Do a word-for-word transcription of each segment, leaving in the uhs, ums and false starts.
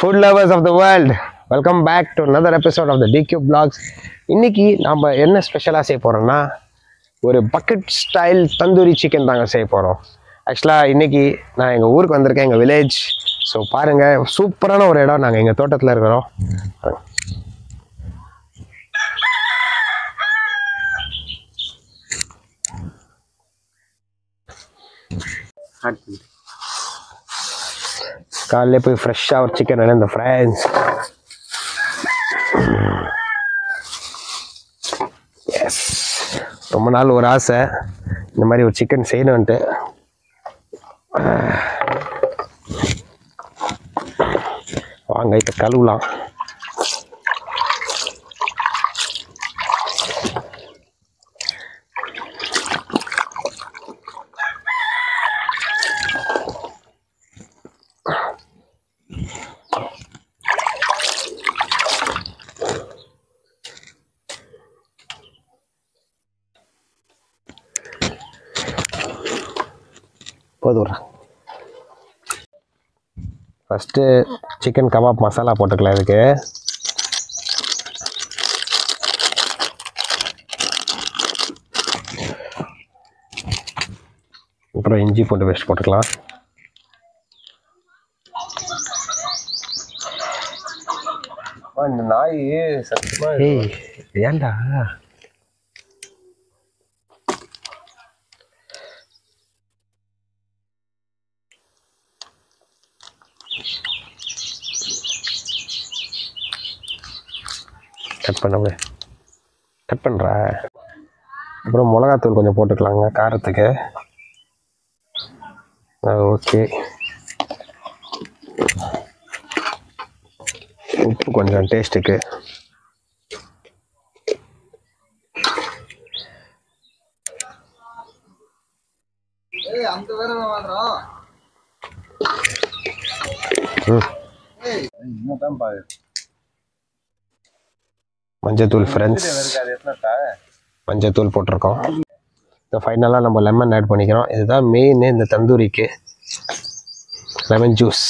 Food lovers of the world, welcome back to another episode of the D Q Vlogs. இன்னைக்கு நாம என்ன ஸ்பெஷலாக செய்ய போறோம்னா ஒரு பக்கெட் ஸ்டைல் தந்தூரி சிக்கன் தாங்க செய்ய போகிறோம். ஆக்சுவலாக இன்னைக்கு நான் எங்கள் ஊருக்கு வந்திருக்கேன், எங்கள் வில்லேஜ். ஸோ பாருங்கள், சூப்பரான ஒரு இடம். நாங்கள் எங்கள் தோட்டத்தில் இருக்கிறோம். காலையிலே போய் ஃப்ரெஷ்ஷாக ஒரு சிக்கன் வேணும். இந்த ஃப்ரெண்ட்ஸ் எஸ், ரொம்ப நாள் ஒரு ஆசை இந்த மாதிரி ஒரு சிக்கன் செய்யணுன்ட்டு. வாங்க இப்போ கழுவலாம். போதும். ஃபஸ்ட்டு சிக்கன் கபாப் மசாலா போட்டுக்கலாம். இதுக்கு அப்புறம் இஞ்சி பூண்டு பேஸ்ட் போட்டுக்கலாம். இந்த நாய் சத்தியமா ஏண்டா கட் பண்ண கட் பண்ணுற. அப்புறம் மிளகாத்தூள் கொஞ்சம் போட்டுக்கலாங்க காரத்துக்கு. ஓகே, உப்பு கொஞ்சம் டேஸ்ட்டுக்கு. மஞ்சத்தூள் ஃப்ரெண்ட்ஸ், மஞ்சத்தூள் போட்டிருக்கோம். இப்போ ஃபைனலாக நம்ம லெமன் ஆட் பண்ணிக்கிறோம். இதுதான் மெயின் இந்த தந்தூரிக்கு, லெமன் ஜூஸ்.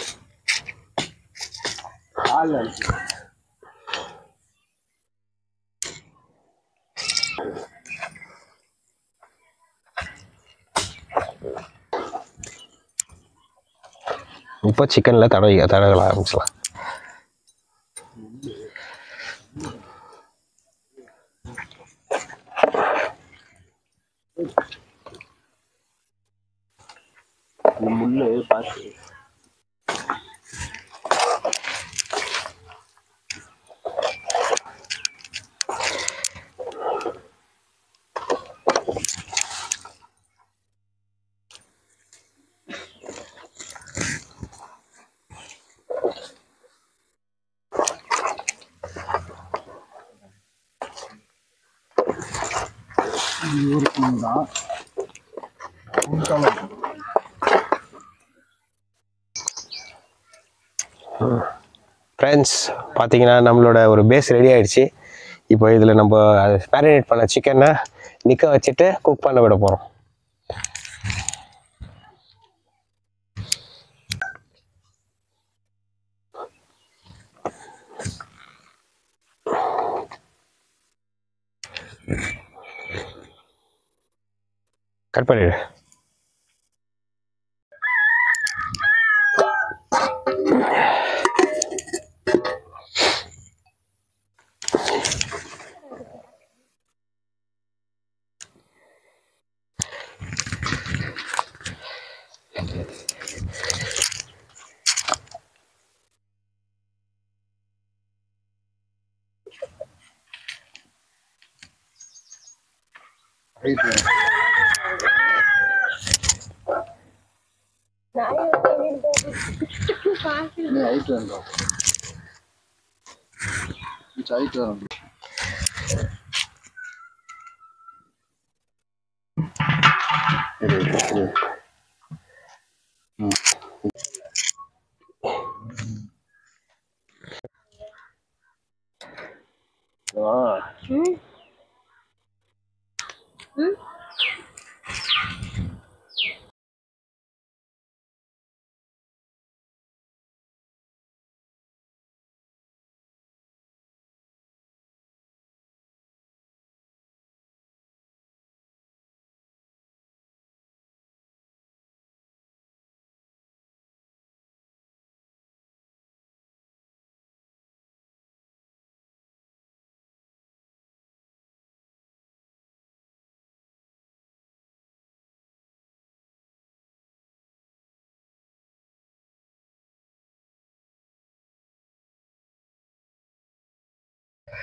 இப்போ சிக்கனில் தடவி தடவ ஆரம்பிச்சலாம். முள்ளு பார்த்து ஃப்ரெண்ட்ஸ், பார்த்தீங்கன்னா நம்மளோட ஒரு பேஸ் ரெடி ஆகிடுச்சு. இப்போ இதில் நம்ம மேரினேட் பண்ண சிக்கனை நிற்க வச்சுட்டு குக் பண்ண விட போகிறோம். கட் பண்ணிடு.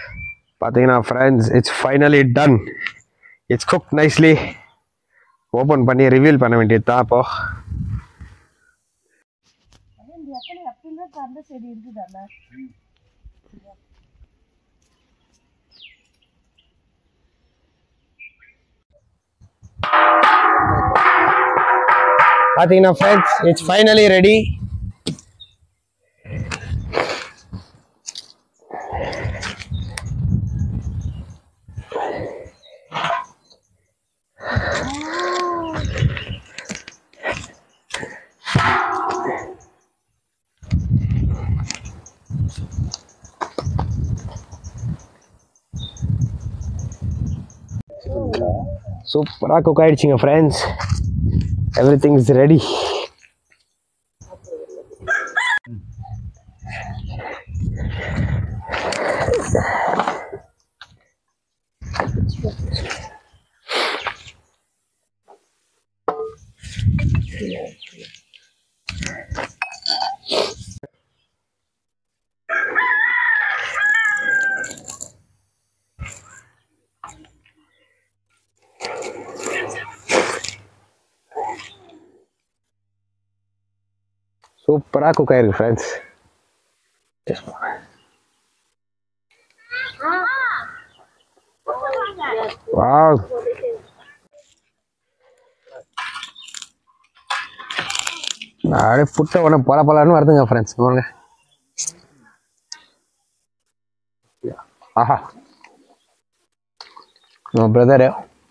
பார்த்தீங்கன்னா friends, it's finally done. It's cook nicely. Open பண்ணி ரிவீல் பண்ண வேண்டியது தான் இப்போ. பார்த்தீங்கன்னா ஃப்ரெண்ட்ஸ், இட்ஸ் ஃபைனலி ரெடி. சூப்பராக குக் ஆகிடுச்சிங்க friends. Everything is ready. சூப்பராக குக் ஆயிருக்கு ஃப்ரெண்ட்ஸ். வாவ், அப்படியே புட்டை உடனே பல பலன்னு வருதுங்க ஃப்ரெண்ட்ஸ். வாங்க. ஆஹா, நம்ம பிரதரு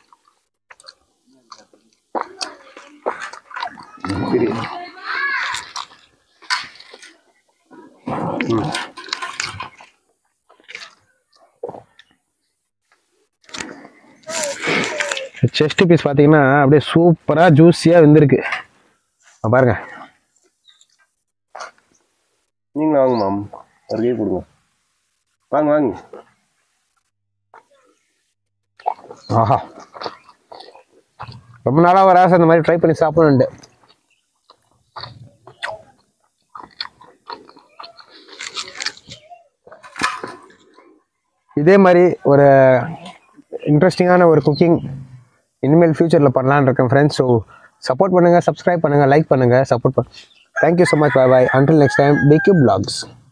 செஸ்ட் பீஸ் பார்த்தீங்கன்னா அப்படியே சூப்பராக ஜூஸியாக வெந்திருக்கு பாருங்க. நீங்க வாங்க மாம், ஒரு கை கொடுங்க. வாங்க வாங்க. ஆஹா, ரொம்ப நாளாக ஒரு ஆசை இந்த மாதிரி ட்ரை பண்ணி சாப்பிடணுன்ட்டு. இதே மாதிரி ஒரு இன்ட்ரெஸ்டிங்கான ஒரு குக்கிங் இனிமேல் ஃபியூச்சரில் பண்ணலான்னு இருக்கேன் ஃப்ரெண்ட்ஸ். ஸோ சப்போர்ட் பண்ணுங்கள், சப்ஸ்கிரைப் பண்ணுங்கள், லைக் பண்ணுங்கள், சப்போர்ட் பண்ண. Thank you so much. Bye bye. Until next time, D cube vlogs.